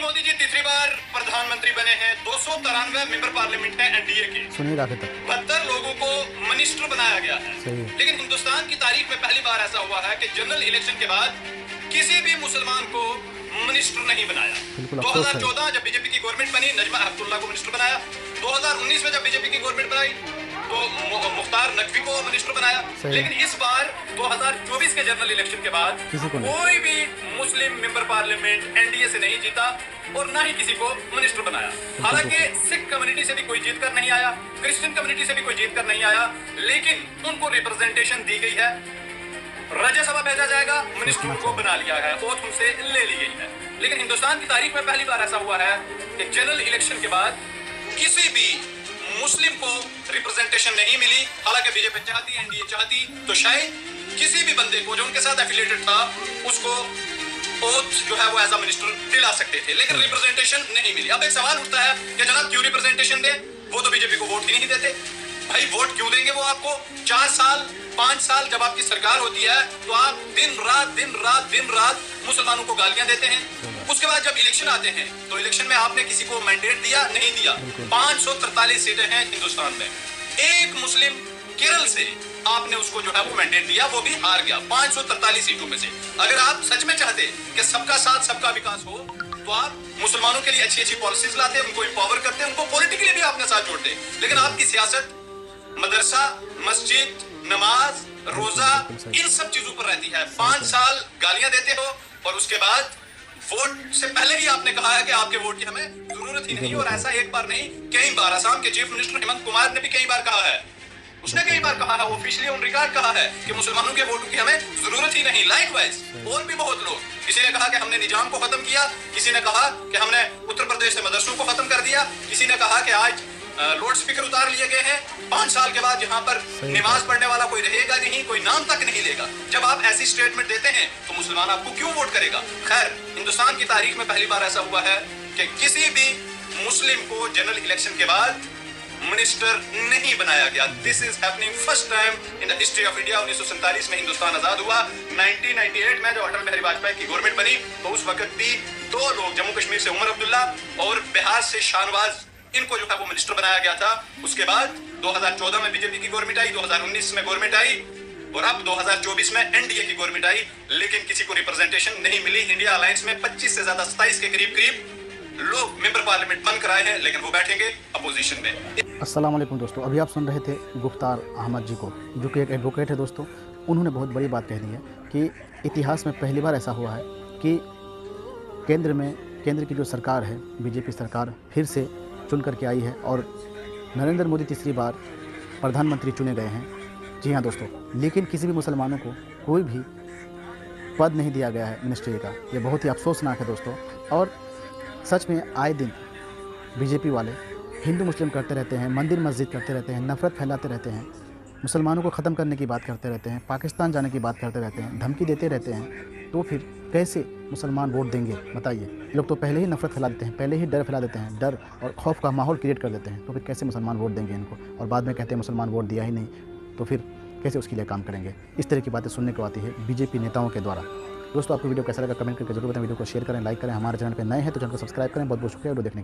मोदी जी तीसरी बार प्रधानमंत्री बने हैं। 293 मेंबर पार्लियामेंट है एनडीए के। सुनिए आगे तक। 72 लोगों को मिनिस्टर बनाया गया है। सही है। लेकिन हिंदुस्तान की तारीख में पहली बार ऐसा हुआ है कि जनरल इलेक्शन के बाद किसी भी मुसलमान को मिनिस्टर नहीं बनाया। बिल्कुल अफसोस है। 2014 जब बीजेपी की गवर्नमेंट बनी, नजमा हेपतुल्लाह को मिनिस्टर बनाया। 2019 में जब बीजेपी की गवर्नमेंट बनाई तो मुख्तार नकवी को मिनिस्टर बनाया। लेकिन इस बार 2024 के जनरल इलेक्शन के बाद कोई भी मुस्लिम मेंबर पार्लियामेंट एनडीए से नहीं जीता और ना ही किसी को मिनिस्टर बनाया। हालांकि सिख कम्युनिटी से भी कोई जीत कर नहीं आया, क्रिश्चियन कम्युनिटी से भी कोई जीत कर नहीं आया, लेकिन उनको रिप्रेजेंटेशन दी गई है। राज्यसभा भेजा जाएगा, मिनिस्टर को बना लिया है, ओथ उनसे ले ली गई है। लेकिन हिंदुस्तान की तारीख में पहली बार ऐसा हुआ है कि जनरल इलेक्शन के बाद किसी भी मुस्लिम को रिप्रेजेंटेशन नहीं मिली। हालांकि बीजेपी चाहती, एनडीए चाहती तो शायद किसी भी बंदे को जो उनके साथ एफिलिएटेड था उसको ओथ जो है वो एज अ मिनिस्टर दिला सकते थे, लेकिन रिप्रेजेंटेशन नहीं मिली। अब एक सवाल उठता है कि जनाब क्यों रिप्रेजेंटेशन दें? वो तो बीजेपी को वोट ही नहीं देते। भाई वोट क्यों देंगे वो आपको? 4 साल 5 साल जब आपकी सरकार होती है तो आप दिन रात मुसलमानों को गालियां देते हैं। उसके बाद जब इलेक्शन आते हैं तो इलेक्शन में आपने किसी को मैंडेट दिया? नहीं दिया। 543 सीटें हैं हिंदुस्तान में, एक मुस्लिम केरल से आपने उसको जो है वो मैंडेट दिया, वो भी हार गया 543 सीटों में से। अगर आप सच में चाहते कि सबका साथ सबका विकास हो तो आप मुसलमानों के लिए अच्छी अच्छी पॉलिसीज लाते, उनको एम्पावर करते, उनको पॉलिटिकली भी अपने साथ जोड़ते। लेकिन आपकी सियासत मदरसा, मस्जिद, नमाज, रोजा, इन सब चीजों पर रहती है। 5 साल गालियां देते हो और उसके बाद वोट से पहले ही आपने कहा है कि आपके वोट की हमें जरूरत ही नहीं। और ऐसा एक बार नहीं, कई बार असम के चीफ मिनिस्टर हेमंत कुमार ने भी कई बार कहा है, उसने कई बार कहा है, ऑफिशियली ऑन रिकॉर्ड कहा है कि मुसलमानों के वोटों की हमें जरूरत ही नहीं। लाइकवाइज और भी बहुत लोग, किसी ने कहा कि हमने निजाम को खत्म किया, किसी ने कहा कि हमने उत्तर प्रदेश से मदरसों को खत्म कर दिया, किसी ने कहा कि आज लाउड स्पीकर उतार लिए गए हैं। 5 साल के बाद यहाँ पर नमाज पढ़ने वाला कोई रहेगा नहीं, कोई नाम तक नहीं लेगा। जब आप ऐसी स्टेटमेंट देते हैं तो मुसलमान आपको क्यों वोट करेगा? खैर, हिंदुस्तान की तारीख में पहली बार ऐसा हुआ है कि किसी भी मुस्लिम को जनरल इलेक्शन के बाद मिनिस्टर नहीं बनाया गया। This is happening first time in the history of India. 1947 में हिंदुस्तान आजाद हुआ। 1998 में जब अटल बिहारी वाजपेयी की गवर्नमेंट बनी तो उस वक्त भी 2 लोग, जम्मू कश्मीर से उमर अब्दुल्ला और बिहार से शाहनवाज, इनको जो है वो मिनिस्टर बनाया गया था। उसके बाद 2014 में बीजेपी की गवर्नमेंट आई, 2019 में गवर्नमेंट आई और अब 2024 में एनडीए की गवर्नमेंट आई, लेकिन किसी को रिप्रेजेंटेशन नहीं मिली। इंडिया अलायंस में 25 से ज्यादा 27 के करीब लोग मेंबर पार्लियामेंट बन कर आए हैं, लेकिन वो बैठेंगे अपोजिशन में। अस्सलाम वालेकुम दोस्तों, अभी आप सुन रहे थे गुफ्तार अहमद जी को, जो कि एक एडवोकेट है दोस्तों। उन्होंने बहुत बड़ी बात कह दी है कि इतिहास में पहली बार ऐसा हुआ है कि केंद्र की जो सरकार है, बीजेपी सरकार फिर से चुन करके आई है और नरेंद्र मोदी तीसरी बार प्रधानमंत्री चुने गए हैं। जी हाँ दोस्तों, लेकिन किसी भी मुसलमानों को कोई भी पद नहीं दिया गया है मिनिस्ट्री का। ये बहुत ही अफसोसनाक है दोस्तों। और सच में आए दिन बीजेपी वाले हिंदू मुस्लिम करते रहते हैं, मंदिर मस्जिद करते रहते हैं, नफ़रत फैलाते रहते हैं, मुसलमानों को ख़त्म करने की बात करते रहते हैं, पाकिस्तान जाने की बात करते रहते हैं, धमकी देते रहते हैं। तो फिर कैसे मुसलमान वोट देंगे बताइए? ये लोग तो पहले ही नफ़रत फैला देते हैं, पहले ही डर फैला देते हैं, डर और खौफ का माहौल क्रिएट कर देते हैं। तो फिर कैसे मुसलमान वोट देंगे इनको? और बाद में कहते हैं मुसलमान वोट दिया ही नहीं, तो फिर कैसे उसके लिए काम करेंगे? इस तरह की बातें सुनने को आती है बीजेपी नेताओं के द्वारा। दोस्तों, आपको वीडियो कैसा लगा कमेंट करके जरूर बताएं। वीडियो को शेयर करें, लाइक करें। हमारे चैनल पर नए हैं तो चैनल को सब्सक्राइब करें। बहुत बहुत शुक्रिया वीडियो देखने के लिए।